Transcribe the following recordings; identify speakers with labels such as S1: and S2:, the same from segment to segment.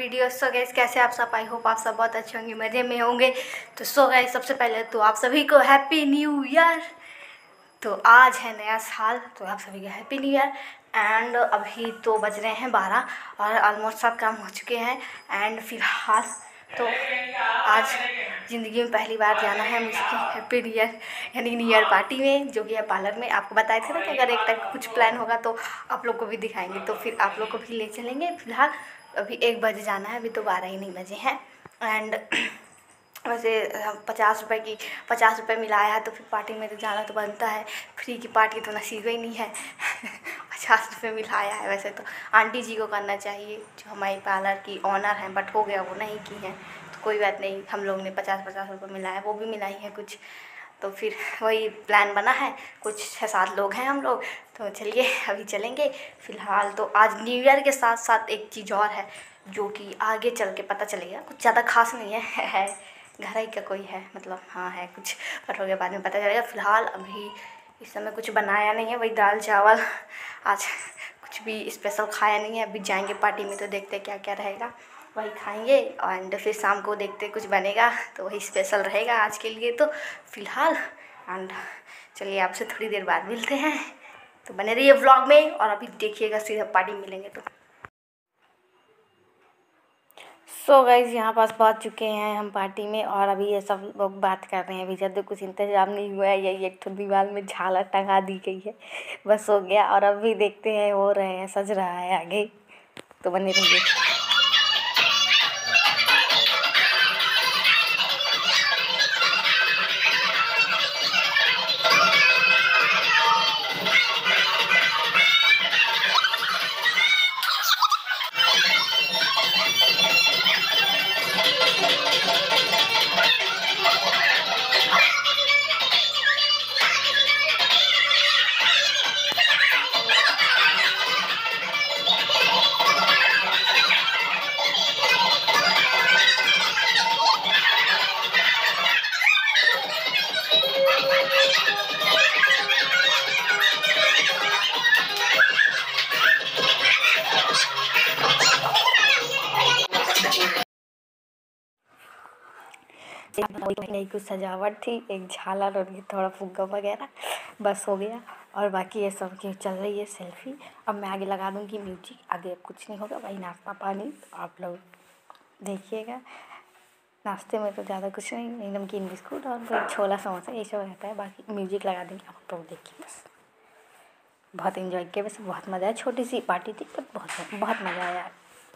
S1: Video. So guys कैसे आप सब, आई होप आप सब बहुत अच्छे होंगे, मज़े में होंगे। तो सो गाइस सबसे पहले तो आप सभी को हैप्पी न्यू ईयर। तो आज है नया साल, तो आप सभी को हैप्पी न्यू ईयर। एंड अभी तो बज रहे हैं 12 और ऑलमोस्ट सब काम हो चुके हैं। एंड फिलहाल तो आज ज़िंदगी में पहली बार जाना है मुझे हैप्पी न्यू ईयर यानी न्यू ईयर पार्टी में, जो कि है पार्लर में। आपको बताए थे ना कि अगर एक टाइप कुछ प्लान होगा तो आप लोग को भी दिखाएंगे, तो फिर आप लोग को भी ले चलेंगे। फिलहाल अभी 1 बजे जाना है, अभी तो 12 ही नहीं बजे हैं। एंड वैसे 50 रुपये मिलाया है, तो फिर पार्टी में तो जाना तो बनता है। फ्री की पार्टी तो नसीब ही नहीं है 50 रुपये मिलाया है। वैसे तो आंटी जी को करना चाहिए जो हमारी पार्लर की ऑनर हैं, बट हो गया वो नहीं की हैं, तो कोई बात नहीं। हम लोग ने 50 रुपये मिलाया, वो भी मिलाई है कुछ, तो फिर वही प्लान बना है। कुछ 6-7 लोग हैं हम लोग, तो चलिए अभी चलेंगे। फ़िलहाल तो आज न्यू ईयर के साथ साथ एक चीज़ और है जो कि आगे चल के पता चलेगा। कुछ ज़्यादा खास नहीं है घर ही का कोई है, मतलब हाँ है कुछ, पर हो गया बाद में पता चलेगा। फ़िलहाल अभी इस समय कुछ बनाया नहीं है, वही दाल चावल। आज कुछ भी स्पेशल खाया नहीं है। अभी जाएंगे पार्टी में तो देखते क्या क्या रहेगा, वही खाएंगे। एंड फिर शाम को देखते कुछ बनेगा तो वही स्पेशल रहेगा आज के लिए। तो फ़िलहाल एंड चलिए आपसे थोड़ी देर बाद मिलते हैं, तो बने रहिए व्लॉग में। और अभी देखिएगा सीधा पार्टी में मिलेंगे। तो सो गाइज यहाँ पास पहुँच चुके हैं हम पार्टी में, और अभी ये सब लोग बात कर रहे हैं। अभी जब तक कुछ इंतजाम नहीं हुआ है, यही एक तो दीवार में झालर टंगा दी गई है, बस हो गया। और अभी देखते हैं हो रहे हैं, सज रहा है आगे, तो बने रहिए। नहीं कुछ सजावट थी, एक झालर और थोड़ा फुग्गा वगैरह, बस हो गया। और बाकी ये सब की चल रही है सेल्फी। अब मैं आगे लगा दूंगी म्यूजिक, आगे अब कुछ नहीं होगा, वही नाश्ता पानी आप लोग देखिएगा। नाश्ते में तो ज़्यादा कुछ नहीं, नमकीन बिस्कुट और कोई छोला समोसा ये सब रहता है। बाकी म्यूजिक लगा देंगे, आप लोग देखिए बस। बहुत इन्जॉय किया, वैसे बहुत मज़ा आया। छोटी सी पार्टी थी पर बहुत मज़ा आया।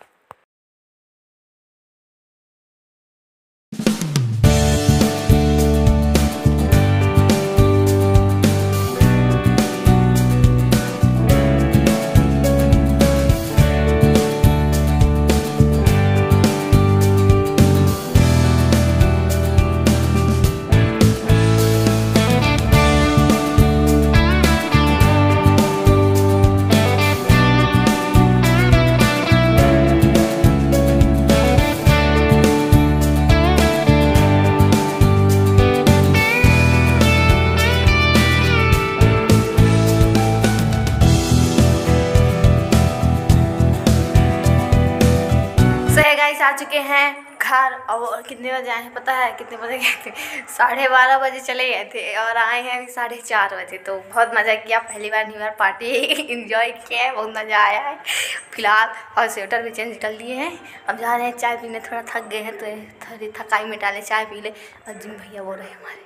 S1: आ चुके हैं घर, और कितने बजे आए हैं पता है? कितने बजे गए थे? 12:30 बजे चले गए थे और आए हैं अभी 4:30 बजे। तो बहुत मज़ा किया, पहली बार न्यू ईयर पार्टी एंजॉय किया है, बहुत मज़ा आया है। फिलहाल और स्वेटर भी चेंज कर लिए हैं, अब जा रहे हैं चाय पीने। थोड़ा थक गए हैं तो थोड़ी थकाई मिटा ले, चाय पी ले। और जिम भैया बोल रहे हैं हमारे,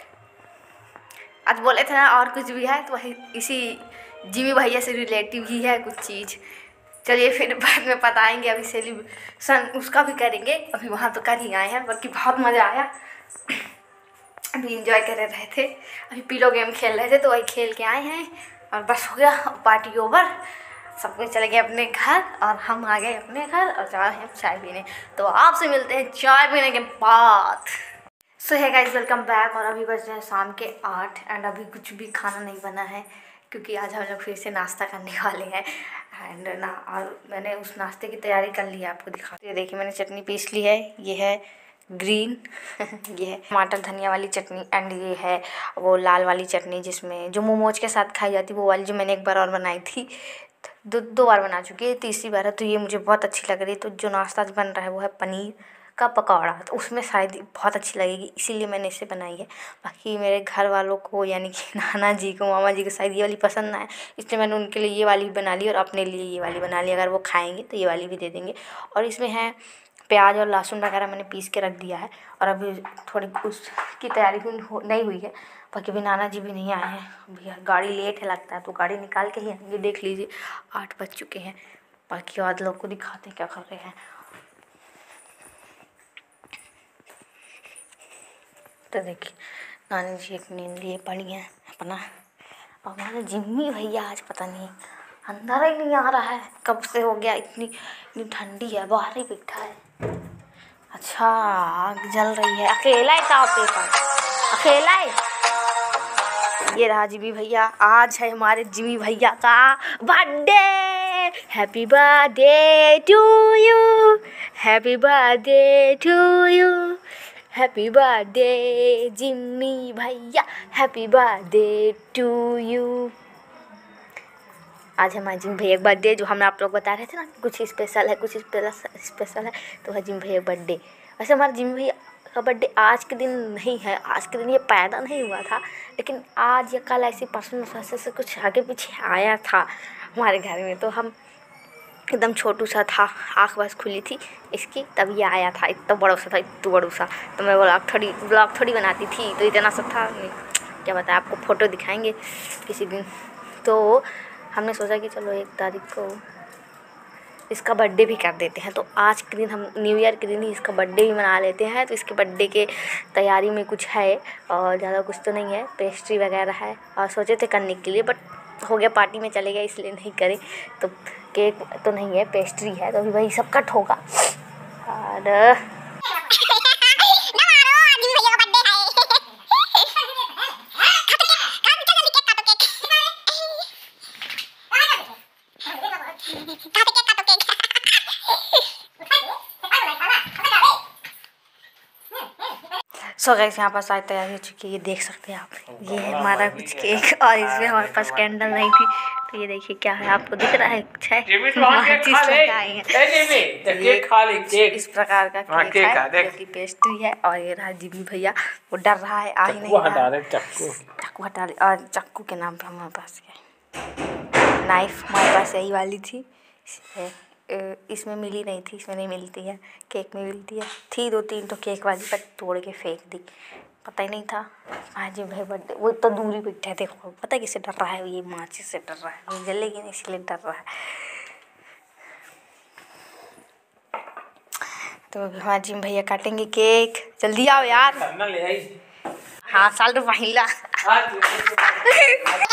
S1: आज बोले थे ना और कुछ भी है, तो वही इसी जिमी भैया से रिलेटिव ही है कुछ चीज़। चलिए फिर बाद में बताएंगे, अभी सेलिब्रेशन उसका भी करेंगे। अभी वहाँ तो कर ही आए हैं, बल्कि बहुत मज़ा आया। अभी इंजॉय कर रहे थे, अभी पिलो गेम खेल रहे थे, तो वही खेल के आए हैं और बस हो गया पार्टी ओवर। सब कोई चले गए अपने घर और हम आ गए अपने घर और जा रहे हैं चाय पीने। तो आपसे मिलते हैं चाय पीने के बाद। सो है गाइस, वेलकम बैक। और अभी बज रहे हैं शाम के 8 एंड अभी कुछ भी खाना नहीं बना है, क्योंकि आज हम लोग फिर से नाश्ता करने वाले हैं। एंड ना, और मैंने उस नाश्ते की तैयारी कर ली है, आपको दिखाती हूँ। देखिए मैंने चटनी पीस ली है, ये है ग्रीन ये है टमाटर धनिया वाली चटनी। एंड ये है वो लाल वाली चटनी, जिसमें जो मोमोज के साथ खाई जाती है, वो वाली जो मैंने एक बार और बनाई थी। दो बार बना चुकी है, तीसरी बार है। तो ये मुझे बहुत अच्छी लग रही है। तो जो नाश्ता बन रहा है वो है पनीर का पकौड़ा। तो उसमें शायद बहुत अच्छी लगेगी, इसीलिए मैंने इसे बनाई है। बाकी मेरे घर वालों को यानी कि नाना जी को, मामा जी को शायद ये वाली पसंद ना आए, इसलिए मैंने उनके लिए ये वाली बना ली और अपने लिए ये वाली बना ली। अगर वो खाएंगे तो ये वाली भी दे देंगे। और इसमें है प्याज और लहसुन वगैरह मैंने पीस के रख दिया है। और अभी थोड़ी उसकी तैयारी नहीं हुई है, बाकी अभी नाना जी भी नहीं आए हैं। भैया गाड़ी लेट है लगता है, तो गाड़ी निकाल के ही आएंगे। देख लीजिए 8 बज चुके हैं। बाकी और लोग को दिखाते हैं क्या कर रहे हैं। तो देखिए नानी जी एक नींद लिए पड़ी हैं अपना। और हमारे जिम्मी भैया आज पता नहीं अंदर ही नहीं आ रहा है, कब से हो गया। इतनी ठंडी है, बाहर ही बैठा है। अच्छा आग जल रही है। अकेला है ताव पे पर, अकेला है। ये रहा जिमी भैया। आज है हमारे जिमी भैया का birthday. Happy birthday to you, happy birthday to you, happy birthday Jimmy भैया, हैप्पी बर्थडे टू यू। आज हमारे जिमी भैया का बर्थडे, जो हम आप लोग बता रहे थे ना कुछ स्पेशल है, कुछ स्पेशल है, तो है जिमी भैया का बर्थडे। वैसे हमारे जिमी भैया का बर्थडे आज के दिन नहीं है, आज के दिन ये पैदा नहीं हुआ था, लेकिन आज या कल ऐसी परसों से कुछ आगे पीछे आया था हमारे घर में। तो हम एकदम छोटू सा था, आँख बस खुली थी इसकी, तब ये आया था। इतना बड़ा सा था, इतना बड़ा सा। तो मैं ब्लॉग थोड़ी बनाती थी, तो इतना सा था। क्या बताया, आपको फ़ोटो दिखाएंगे किसी दिन। तो हमने सोचा कि चलो 1 तारीख को इसका बर्थडे भी कर देते हैं। तो आज के दिन हम न्यू ईयर के दिन ही इसका बर्थडे भी मना लेते हैं। तो इसके बर्थडे के तैयारी में कुछ है और ज़्यादा कुछ तो नहीं है, पेस्ट्री वगैरह है। और सोचे थे करने के लिए, बट हो गया पार्टी में चले गए इसलिए नहीं करे। तो केक तो नहीं है, पेस्ट्री है, तो अभी वही सब कट होगा। और सो गाइस यहाँ पास आज तैयारी हो चुकी है, ये देख सकते हैं आप। ये है हमारा कुछ केक, और इसमें हमारे पास कैंडल नहीं थी, तो ये देखिए क्या है, आपको दिख रहा है कुछ है। इस प्रकार का केक है, जो कि पेस्ट्री है। और ये रहा जिमी भैया, वो डर रहा है, आ ही नहीं रहा है। चाकू हटा ले। और चाकू के नाम पे हमारे पास नाइफ हमारे पास यही वाली थी, इसमें मिली नहीं थी, इसमें नहीं मिलती है, केक में मिलती है। थी 2-3 तो केक वाली, पर तोड़ के फेंक दी, पता ही नहीं था। आज भाई बर्थडे, वो तो दूर ही बैठा है, देखो पता है किससे डर रहा है, ये माचिस से डर रहा है, ये जलेगी नहीं इसलिए डर रहा है। तो हमारे जिम भैया काटेंगे केक, जल्दी आओ यार। हाँ साल तो पहिला